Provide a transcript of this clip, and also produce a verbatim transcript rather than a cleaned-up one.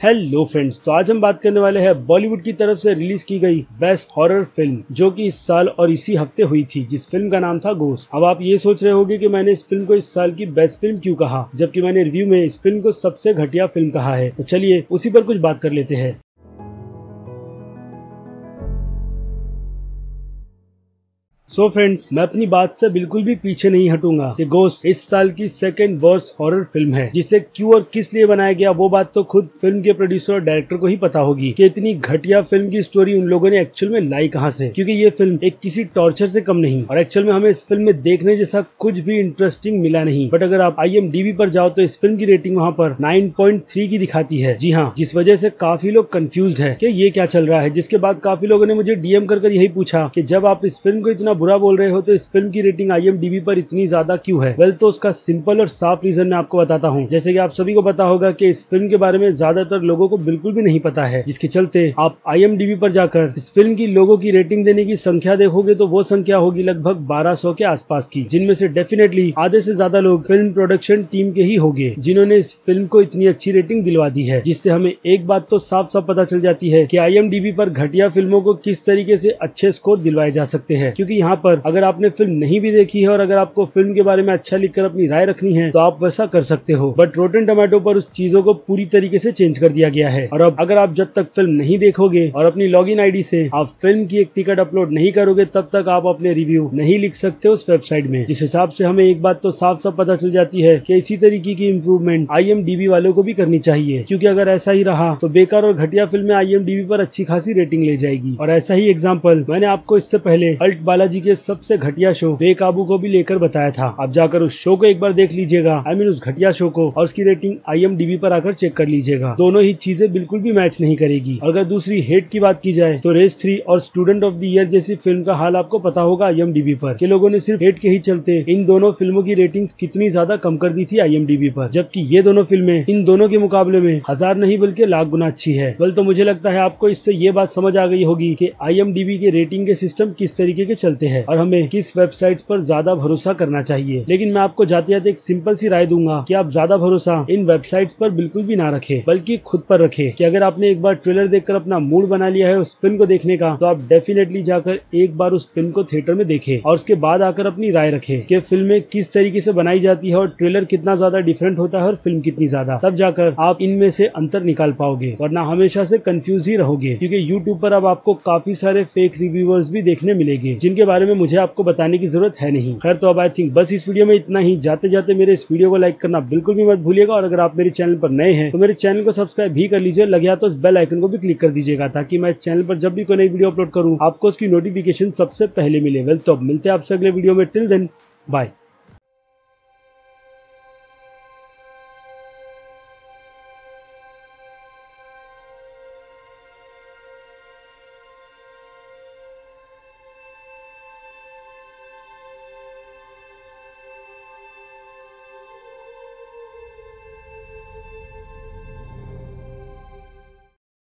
Hello friends, तो आज हम बात करने वाले हैं बॉलीवुड की तरफ से रिलीज की गई बेस्ट हॉरर फिल्म जो कि इस साल और इसी हफ्ते हुई थी, जिस फिल्म का नाम था घोस्ट। अब आप ये सोच रहे होंगे कि मैंने इस फिल्म को इस साल की बेस्ट फिल्म क्यों कहा, जबकि मैंने रिव्यू में इस फिल्म को सबसे घटिया फिल्म कहा है। तो चलिए उसी पर कुछ बात कर लेते हैं। सो so फ्रेंड्स, मैं अपनी बात से बिल्कुल भी पीछे नहीं हटूंगा कि घोस्ट इस साल की सेकंड वर्स्ट हॉरर फिल्म है। जिसे क्यों और किस लिए बनाया गया वो बात तो खुद फिल्म के प्रोड्यूसर और डायरेक्टर को ही पता होगी कि इतनी घटिया फिल्म की स्टोरी उन लोगों ने एक्चुअल में लाई कहां से, क्योंकि ये फिल्म एक किसी टॉर्चर से कम नहीं और एक्चुअल में हमें इस फिल्म में देखने जैसा कुछ भी इंटरेस्टिंग मिला नहीं। बट अगर आप आई एम डी बी पर जाओ तो इस फिल्म की रेटिंग वहाँ पर नाइन पॉइंट थ्री की दिखाती है। जी हाँ, जिस वजह से काफी लोग कंफ्यूज है कि ये क्या चल रहा है। जिसके बाद काफी लोगों ने मुझे डी एम कर कर यही पूछा कि जब आप इस फिल्म को इतना बुरा बोल रहे हो तो इस फिल्म की rating I M D B पर इतनी ज्यादा क्यों है। वेल, तो उसका सिंपल और साफ रीजन मैं आपको बताता हूँ। जैसे कि आप सभी को पता होगा कि इस फिल्म के बारे में ज्यादातर लोगों को बिल्कुल भी नहीं पता है, जिसके चलते आप आई एम डी बी पर जाकर इस फिल्म की लोगों की रेटिंग देने की संख्या देखोगे तो वो संख्या होगी लगभग बारह सौ के आसपास की, जिनमें से डेफिनेटली आधे से ज्यादा लोग फिल्म प्रोडक्शन टीम के ही होंगे जिन्होंने इस फिल्म को इतनी अच्छी रेटिंग दिलवा दी है। जिससे हमें एक बात तो साफ साफ पता चल जाती है कि आई एम डी बी पर घटिया फिल्मों को किस तरीके से अच्छे स्कोर दिलवाए जा सकते हैं। क्योंकि यहाँ पर अगर आपने फिल्म नहीं भी देखी है और अगर आपको फिल्म के बारे में अच्छा लिखकर अपनी राय रखनी है तो आप वैसा कर सकते हो। बट रोटेन टोमेटो पर उस चीजों को पूरी तरीके से चेंज कर दिया गया है। और अब अगर आप जब तक फिल्म नहीं देखोगे और अपनी लॉगिन आईडी से आप फिल्म की एक टिकट अपलोड नहीं करोगे तब तक आप अपने रिव्यू नहीं लिख सकते उस वेबसाइट में। जिस हिसाब से हमें एक बात तो साफ साफ पता चल जाती है कि इसी तरीके की improvement I M D B वालों को भी करनी चाहिए। क्योंकि अगर ऐसा ही रहा तो बेकार और घटिया फिल्में आई एम डी बी पर अच्छी खासी रेटिंग ले जाएगी। और ऐसा ही एग्जाम्पल मैंने आपको इससे पहले अल्ट बालाजी के सबसे घटिया शो बेकाबू को भी लेकर बताया था। आप जाकर उस शो को एक बार देख लीजिएगा, आई मीन उस घटिया शो को, और उसकी rating I M D B पर आकर चेक कर लीजिएगा। दोनों ही चीजें बिल्कुल भी मैच नहीं करेगी। और अगर दूसरी हेट की बात की जाए तो रेस थ्री और स्टूडेंट ऑफ द ईयर जैसी फिल्म का हाल आपको पता होगा आई एम डी बी पर, कि लोगों ने सिर्फ हेट के ही चलते इन दोनों फिल्मों की रेटिंग्स कितनी ज्यादा कम कर दी थी आई एम डी बी पर, जबकि ये दोनों फिल्में इन दोनों के मुकाबले में हजार नहीं बल्कि लाख गुना अच्छी है। बल तो मुझे लगता है आपको इससे ये बात समझ आ गई होगी कि आई एम डी बी के रेटिंग के सिस्टम किस तरीके के चलते हैं और हमें किस वेबसाइट पर ज्यादा भरोसा करना चाहिए। लेकिन मैं आपको जाते जाते एक सिंपल सी राय दूंगा कि आप ज्यादा भरोसा इन वेबसाइट्स पर बिल्कुल भी ना रखें, बल्कि खुद पर रखें। कि अगर आपने एक बार ट्रेलर देखकर अपना मूड बना लिया है उस फिल्म को देखने का तो आप डेफिनेटली जाकर एक बार उस फिल्म को थिएटर में देखें और उसके बाद आकर अपनी राय रखें कि फिल्में किस तरीके से बनाई जाती है और ट्रेलर कितना ज्यादा डिफरेंट होता है और फिल्म कितनी ज्यादा। तब जाकर आप इनमें से अंतर निकाल पाओगे, वरना हमेशा से कंफ्यूज ही रहोगे। क्योंकि यूट्यूब पर अब आपको काफी सारे फेक रिव्यूअर्स भी देखने मिलेंगे जिनके बारे में मुझे आपको बताने की जरूरत है नहीं। खैर, तो अब आई थिंक बस इस वीडियो में इतना ही। जाते जाते मेरे इस वीडियो को लाइक करना बिल्कुल भी मत भूलिएगा और अगर आप मेरे चैनल पर नए हैं तो मेरे चैनल को सब्सक्राइब भी कर लीजिए। लगे तो इस बेल आइकन को भी क्लिक कर दीजिएगा ताकि मैं चैनल पर जब भी कोई नई वीडियो अपलोड करूं आपको उसकी नोटिफिकेशन सबसे पहले मिले। वेल, तो अब मिलते हैं आपसे अगले वीडियो में। Till then, bye.